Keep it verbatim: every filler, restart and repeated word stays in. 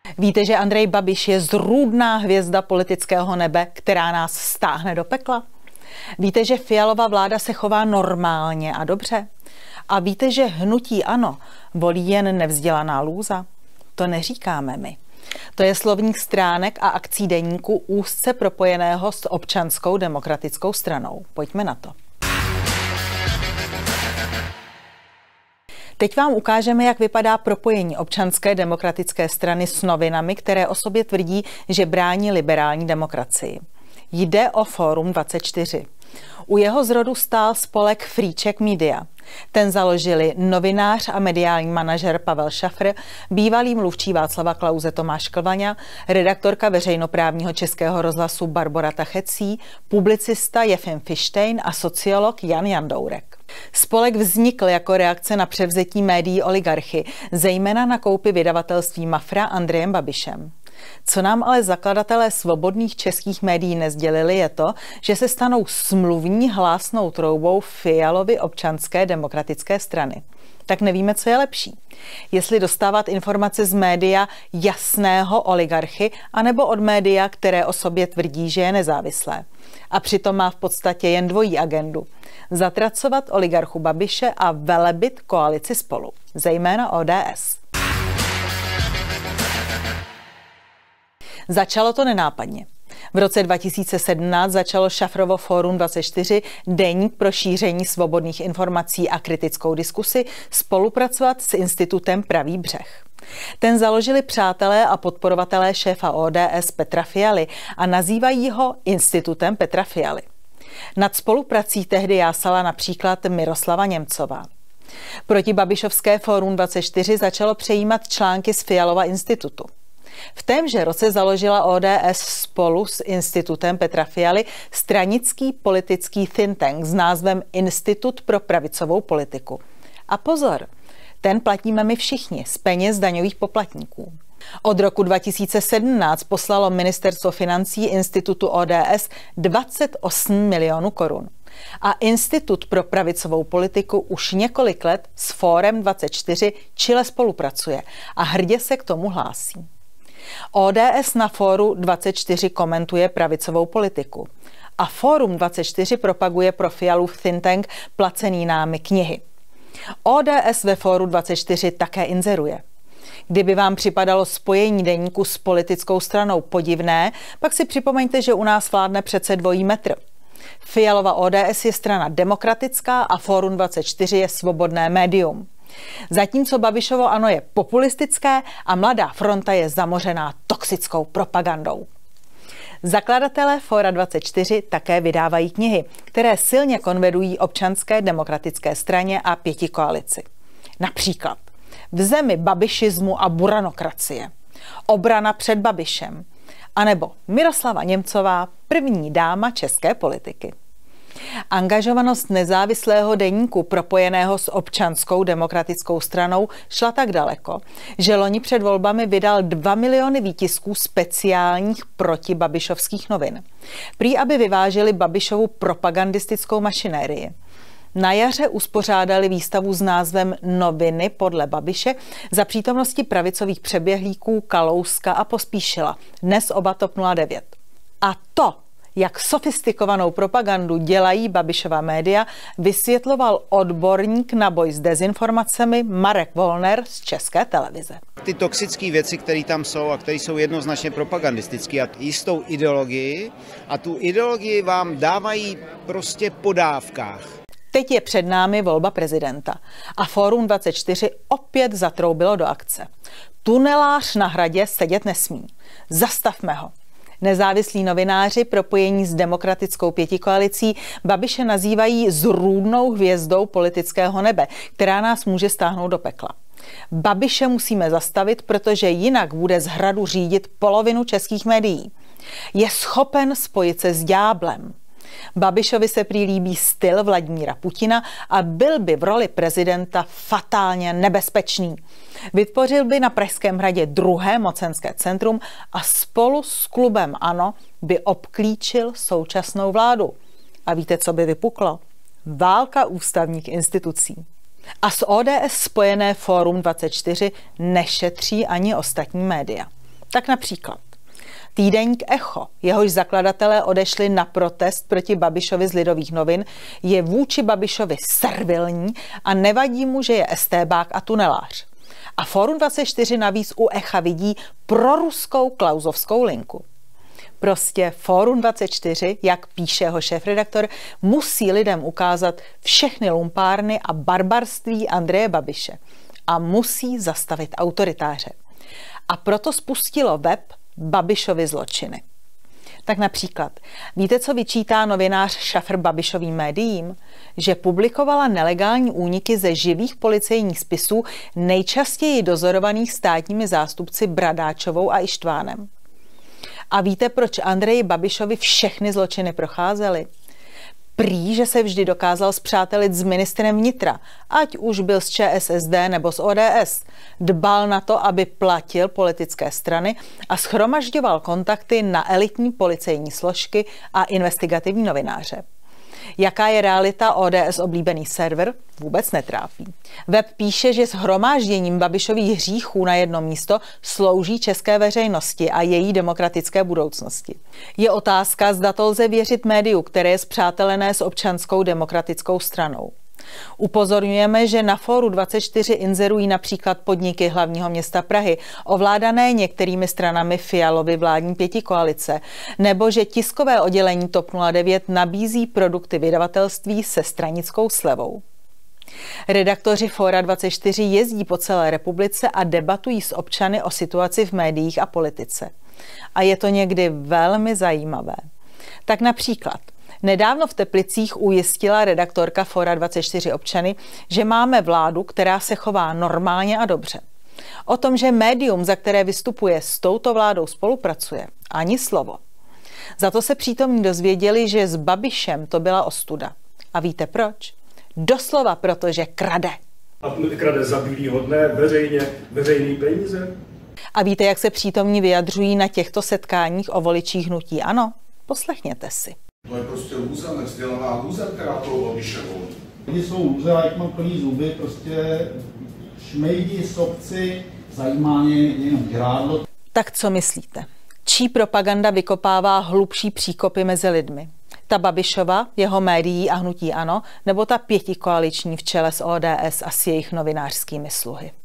Víte, že Andrej Babiš je zrůdná hvězda politického nebe, která nás stáhne do pekla? Víte, že Fialova vláda se chová normálně a dobře? A víte, že hnutí ANO volí jen nevzdělaná lůza? To neříkáme my. To je slovník stránek a akcí deníku úzce propojeného s Občanskou demokratickou stranou. Pojďme na to. Teď vám ukážeme, jak vypadá propojení Občanské demokratické strany s novinami, které o sobě tvrdí, že brání liberální demokracii. Jde o Fórum dvacet čtyři. U jeho zrodu stál spolek Free Czech Media. Ten založili novinář a mediální manažer Pavel Šafr, bývalý mluvčí Václava Klause Tomáš Klvaňa, redaktorka veřejnoprávního Českého rozhlasu Barbora Tachecí, publicista Jefim Fištejn a sociolog Jan Jandourek. Spolek vznikl jako reakce na převzetí médií oligarchy, zejména na koupi vydavatelství Mafra Andrejem Babišem. Co nám ale zakladatelé svobodných českých médií nezdělili, je to, že se stanou smluvní hlásnou troubou Fialovy Občanské demokratické strany. Tak nevíme, co je lepší. Jestli dostávat informace z média jasného oligarchy, anebo od média, které o sobě tvrdí, že je nezávislé. A přitom má v podstatě jen dvojí agendu. Zatracovat oligarchu Babiše a velebit koalici Spolu, zejména O D S. Začalo to nenápadně. V roce dva tisíce sedmnáct začalo Šafrovo Fórum dvacet čtyři, deník pro šíření svobodných informací a kritickou diskusi, spolupracovat s institutem Pravý břeh. Ten založili přátelé a podporovatelé šéfa O D S Petra Fialy a nazývají ho Institutem Petra Fialy. Nad spoluprací tehdy jásala například Miroslava Němcová. Protibabišovské Fórum dvacet čtyři začalo přejímat články z Fialova institutu. V témže roce založila O D S spolu s Institutem Petra Fialy stranický politický think tank s názvem Institut pro pravicovou politiku. A pozor, ten platíme my všichni z peněz daňových poplatníků. Od roku dva tisíce sedmnáct poslalo Ministerstvo financí Institutu O D S dvacet osm milionů korun. A Institut pro pravicovou politiku už několik let s Fórem dvacet čtyři čile spolupracuje a hrdě se k tomu hlásí. O D S na Fóru dvacet čtyři komentuje pravicovou politiku a Fórum dvacet čtyři propaguje pro Fialův think tank placený námi knihy. O D S ve Fóru dvacet čtyři také inzeruje. Kdyby vám připadalo spojení deníku s politickou stranou podivné, pak si připomeňte, že u nás vládne přece dvojí metr. Fialova O D S je strana demokratická a Fórum dvacet čtyři je svobodné médium. Zatímco Babišovo ANO je populistické a Mladá fronta je zamořená toxickou propagandou. Zakladatelé Fóra dvacet čtyři také vydávají knihy, které silně konvedují Občanské demokratické straně a pětikoalici. Například V zemi babišismu a buranokracie, Obrana před Babišem, anebo Miroslava Němcová, první dáma české politiky. Angažovanost nezávislého deníku propojeného s Občanskou demokratickou stranou šla tak daleko, že loni před volbami vydal dva miliony výtisků speciálních protibabišovských novin. Prý, aby vyváželi Babišovu propagandistickou mašinérii. Na jaře uspořádali výstavu s názvem Noviny podle Babiše za přítomnosti pravicových přeběhlíků Kalouska a Pospíšila, dnes oba TOP nula devět. A to, jak sofistikovanou propagandu dělají Babišova média, vysvětloval odborník na boj s dezinformacemi Marek Volner z České televize. Ty toxické věci, které tam jsou a které jsou jednoznačně propagandistické a jistou ideologii a tu ideologii vám dávají prostě po dávkách. Teď je před námi volba prezidenta a Fórum dvacet čtyři opět zatroubilo do akce. Tunelář na hradě sedět nesmí. Zastavme ho. Nezávislí novináři propojení s demokratickou pětikoalicí Babiše nazývají zrůdnou hvězdou politického nebe, která nás může stáhnout do pekla. Babiše musíme zastavit, protože jinak bude z hradu řídit polovinu českých médií. Je schopen spojit se s ďáblem. Babišovi se prý líbí styl Vladimíra Putina a byl by v roli prezidenta fatálně nebezpečný. Vytvořil by na Pražském hradě druhé mocenské centrum a spolu s klubem ANO by obklíčil současnou vládu. A víte, co by vypuklo? Válka ústavních institucí. A s O D S spojené Fórum dvacet čtyři nešetří ani ostatní média. Tak například týdeník Echo, jehož zakladatelé odešli na protest proti Babišovi z Lidových novin, je vůči Babišovi servilní a nevadí mu, že je estébák a tunelář. A Fórum dvacet čtyři navíc u Echa vidí proruskou klausovskou linku. Prostě Fórum dvacet čtyři, jak píše jeho šéfredaktor, musí lidem ukázat všechny lumpárny a barbarství Andreje Babiše a musí zastavit autoritáře. A proto spustilo web Babišovy zločiny. Tak například, víte, co vyčítá novinář Šafr Babišovým médiím? Že publikovala nelegální úniky ze živých policejních spisů nejčastěji dozorovaných státními zástupci Bradáčovou a Ištvánem. A víte, proč Andreji Babišovi všechny zločiny procházely? Prý, že se vždy dokázal spřátelit s ministrem vnitra, ať už byl z ČSSD nebo z O D S. Dbal na to, aby platil politické strany a shromažďoval kontakty na elitní policejní složky a investigativní novináře. Jaká je realita O D S oblíbený server? Vůbec netrápí. Web píše, že s hromážděním Babišových hříchů na jedno místo slouží české veřejnosti a její demokratické budoucnosti. Je otázka, zda to lze věřit médiu, které je spřátelené s Občanskou demokratickou stranou. Upozorňujeme, že na Fóru dvacet čtyři inzerují například podniky hlavního města Prahy, ovládané některými stranami Fialovy vládní pětikoalice, nebo že tiskové oddělení TOP nula devět nabízí produkty vydavatelství se stranickou slevou. Redaktoři Fóra dvacet čtyři jezdí po celé republice a debatují s občany o situaci v médiích a politice. A je to někdy velmi zajímavé. Tak například nedávno v Teplicích ujistila redaktorka Fóra dvacet čtyři občany, že máme vládu, která se chová normálně a dobře. O tom, že médium, za které vystupuje, s touto vládou spolupracuje, ani slovo. Za to se přítomní dozvěděli, že s Babišem to byla ostuda. A víte proč? Doslova proto, že krade. A krade za bílýho dne veřejně, veřejný peníze. A víte, jak se přítomní vyjadřují na těchto setkáních o voličích hnutí ANO? Poslechněte si. To je prostě lůza, nevzdělaná lůza, která toho Babišovou. Oni jsou lůze, a jak mám plný zuby, prostě šmejdi, sobci, zajímá mě jenom žrádlo. Tak co myslíte? Čí propaganda vykopává hlubší příkopy mezi lidmi? Ta Babišova, jeho médií a hnutí ANO, nebo ta pětikoaliční v čele s O D S a s jejich novinářskými sluhy?